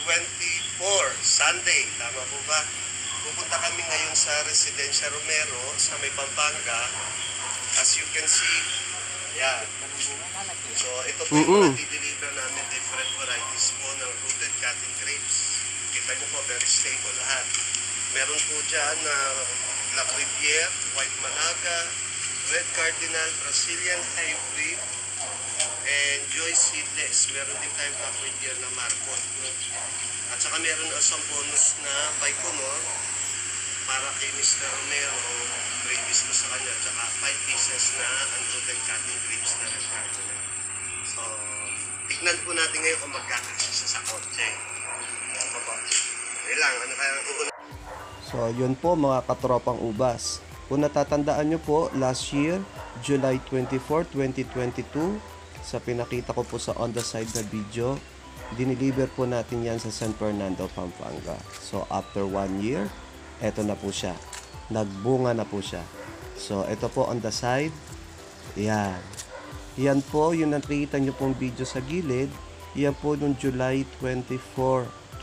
24, Sunday. Tama po ba? Pupunta kami ngayon sa Residencia Romero sa may Pampanga. As you can see, yan. So, ito po yung deliver namin different varieties po ng rooted cotton grapes. Kita nyo po, very stable lahat. Meron po dyan na Black Riviere, White Malaga, Red Cardinal, Brazilian Hybrid, and Joy Seedless. Meron din tayong Black Riviere na Marcot. At saka meron isang bonus na Baikonur para kay Mr. Romero, previous ko sa kanya, at saka 5 pieces na unrooted cotton grapes na Red Cardinal. So, tignan po natin ngayon kung magkakasya sa kotse. Ayan po po. Ilang, ano kaya ang uuna? So, yun po mga katropang ubas. Kung natatandaan nyo po, last year, July 24, 2022, sa pinakita ko po sa on the side na video, diniliver po natin yan sa San Fernando, Pampanga. So, after 1 year, eto na po siya. Nagbunga na po siya. So, ito po on the side. Yan. Yan po, yung nakikita nyo pong video sa gilid, yan po noong July 24,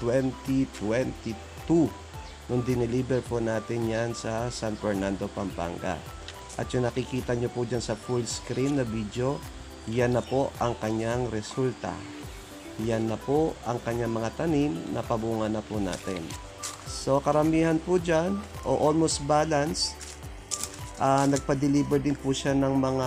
2022. Nung dineliver po natin yan sa San Fernando, Pampanga. At yung nakikita nyo po dyan sa full screen na video, yan na po ang kanyang resulta. Yan na po ang kanyang mga tanim na pabunga na po natin. So karamihan po dyan, o almost balance, nagpa-deliver din po siya ng mga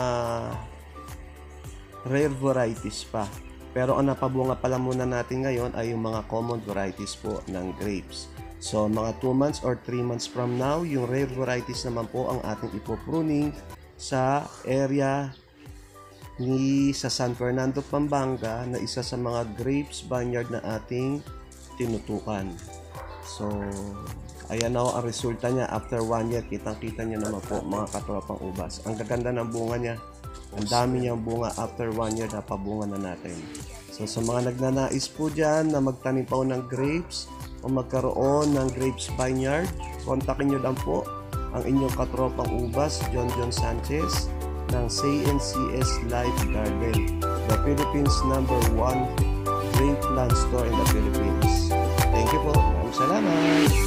rare varieties pa. Pero ang napabunga pala muna natin ngayon ay yung mga common varieties po ng grapes. So, mga 2 months or 3 months from now, yung rare varieties naman po ang ating ipopruning sa area sa San Fernando, Pampanga na isa sa mga grapes vineyard na ating tinutukan. So, ayan na ang resulta niya after 1 year. Kitang-kita niyo naman po mga katropang ubas. Ang gaganda ng bunga niya. Ang dami niyang bunga after 1 year na pabunga na natin. So, sa mga nagnanais po dyan na magtanim pa ng grapes, o magkaroon ng grapes vineyard, kontakin nyo lang po ang inyong katropang ubas, John Sanchez ng CNCS Life Garden, the Philippines #1 grape plant store in the Philippines. Thank you po. Maraming salamat.